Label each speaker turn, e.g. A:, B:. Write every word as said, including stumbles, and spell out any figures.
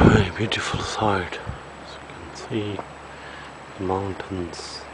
A: Beautiful sight, as you can see the mountains.